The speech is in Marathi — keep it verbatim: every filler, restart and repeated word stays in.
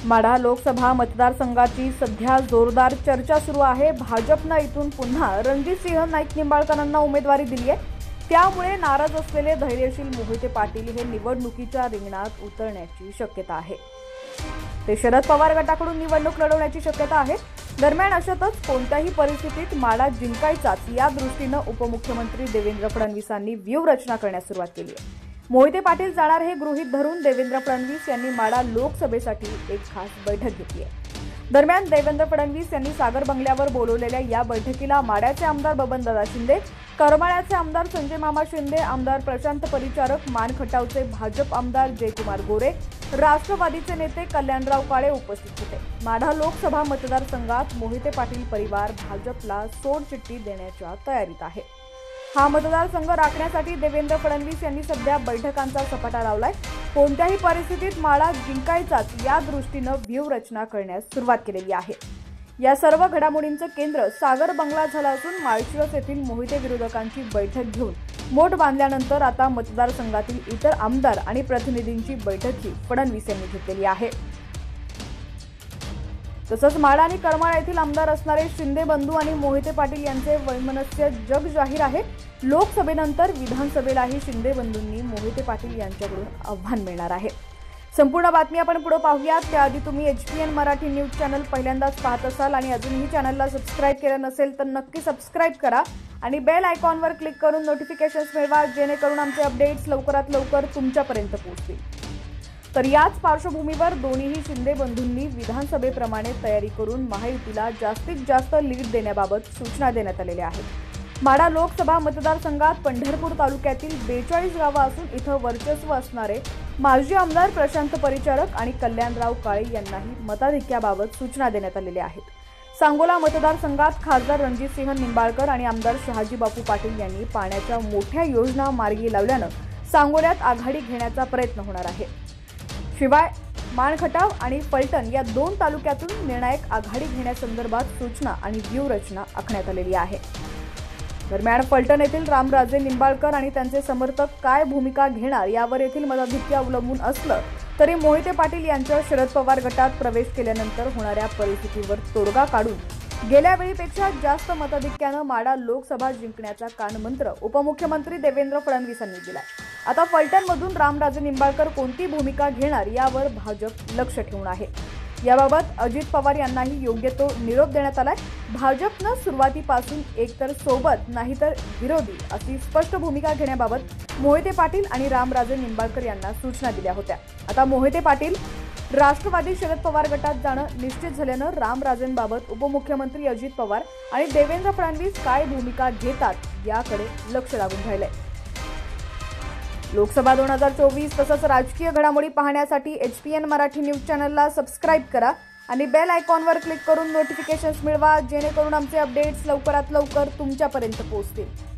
माढा लोकसभा मतदारसंघाची सध्या जोरदार चर्चा सुरू आहे। भाजपने इथून पुन्हा रणजितसिंह नाईक निंबाळकरांना उमेदवारी दिली आहे। त्यामुळे नाराज असलेले धैर्यशील मोहिते पाटील हे निवडणुकीच्या रिंगणात उतरण्याची शक्यता आहे। ते शरद पवार गटाकडून निवडणूक लढवण्याची शक्यता आहे। दरम्यान अशातच कोणत्याही परिस्थितीत माढा जिंकायचाच या दृष्टीने उपमुख्यमंत्री देवेंद्र फडणवीसांनी व्यूहरचना करण्यास सुरुवात केली आहे। मोहिते पाटील जाणार हे गृहीत धरून देवेंद्र फडणवीस यांनी माढा लोकसभेसाठी एक खास बैठक घेतली आहे। दरम्यान देवेंद्र फडणवीस यांनी सागर बंगल्यावर बोलवलेल्या या बैठकीला माढ्याचे आमदार बबनदादा शिंदे, करमाळ्याचे आमदार संजय मामा शिंदे, आमदार प्रशांत परिचारक, मानखटावचे भाजप आमदार जयकुमार गोरे, राष्ट्रवादीचे नेते कल्याणराव काळे उपस्थित होते। माढा लोकसभा मतदारसंघात मोहिते पाटील परिवार भाजपला सोडचिठ्ठी देण्याच्या तयारीत आहे। हा मतदारसंघ राखण्यासाठी देवेंद्र फडणवीस यांनी सध्या बैठकांचा सपाटा लावलाय। कोणत्याही परिस्थितीत माढा जिंकायचाच या दृष्टीने व्यूहरचना करण्यास सुरुवात केलेली आहे। या सर्व घडामोडींचं केंद्र सागर बंगला झाला असून माळशिरस येथील मोहिते विरोधकांची बैठक घेऊन मोठ बांधल्यानंतर आता मतदारसंघातील इतर आमदार आणि प्रतिनिधींची बैठकही फडणवीस यांनी घेतलेली आहे। तसंच माढा आणि करमाळा येथील आमदार असणारे शिंदे बंधू आणि मोहिते पाटील यांचे वैमनस्य जग जाहीर आहे। लोकसभेनंतर विधानसभेलाही शिंदे बंधूंनी मोहिते पाटील यांच्याकडून आव्हान मिळणार आहे। संपूर्ण बातमी आपण पुढे पाहूयात त्याआधी तुम्ही एचपीएन मराठी न्यूज चॅनल पहिल्यांदाच पाहत असाल आणि अजूनही चॅनलला सबस्क्राइब केलं नसेल तर नक्की सबस्क्राइब करा आणि बेल आयकॉनवर क्लिक करून नोटिफिकेशन्स मिळवा, जेणेकरून आमचे अपडेट्स लवकरात लवकर तुमच्यापर्यंत पोहोचतील। तर याच पार्श्वभूमीवर दोन्हीही शिंदे बंधूंनी विधानसभेप्रमाणे तयारी करून महायुतीला जास्तीत जास्त लीड देण्याबाबत सूचना देण्यात आलेल्या आहेत। माढा लोकसभा मतदारसंघात पंढरपूर तालुक्यातील बेचाळीस गावं असून इथं वर्चस्व असणारे माजी आमदार प्रशांत परिचारक आणि कल्याणराव काळे यांनाही मताधिक्याबाबत सूचना देण्यात आलेल्या आहेत। सांगोला मतदारसंघात खासदार रणजितसिंह निंबाळकर आणि आमदार शहाजी बापू पाटील यांनी पाण्याच्या मोठ्या योजना मार्गी लावल्यानं सांगोल्यात आघाडी घेण्याचा प्रयत्न होणार आहे। शिवाय मानखटाव आणि फलटण या दोन तालुक्यातून निर्णायक आघाडी घेण्यासंदर्भात सूचना आणि व्यूहरचना आखण्यात आलेली आहे। दरम्यान फलटण येथील रामराजे निंबाळकर आणि त्यांचे समर्थक काय भूमिका घेणार यावर येथील मताधिक्य अवलंबून असलं तरी मोहिते पाटील यांच्या शरद पवार गटात प्रवेश केल्यानंतर होणाऱ्या परिस्थितीवर तोडगा काढून गेल्या वेळीपेक्षा जास्त मताधिक्यानं माढा लोकसभा जिंकण्याचा कानमंत्र उपमुख्यमंत्री देवेंद्र फडणवीसांनी दिलाय। आता फलटणमधून रामराजे निंबाळकर कोणती भूमिका घेणार यावर भाजप लक्ष ठेवून आहे। याबाबत अजित पवार यांनाही योग्य तो निरोप देण्यात आलाय। भाजपनं सुरुवातीपासून एकतर सोबत नाहीतर विरोधी अशी स्पष्ट भूमिका घेण्याबाबत मोहिते पाटील आणि रामराजे निंबाळकर यांना सूचना दिल्या होत्या। आता मोहिते पाटील राष्ट्रवादी शरद पवार गटात जाणं निश्चित झाल्यानं रामराजेंबाबत उपमुख्यमंत्री अजित पवार आणि देवेंद्र फडणवीस काय भूमिका घेतात याकडे लक्ष लागून राहिलंय। लोकसभा दोन हजार चोवीस तसंच राजकीय घडामोडी पाहण्यासाठी एचपीएन मराठी न्यूज चॅनलला सबस्क्राइब करा आणि बेल आयकॉनवर क्लिक करून नोटिफिकेशन्स मिळवा, जेणेकरून आमचे अपडेट्स लवकरात लवकर तुमच्यापर्यंत पोहोचतील।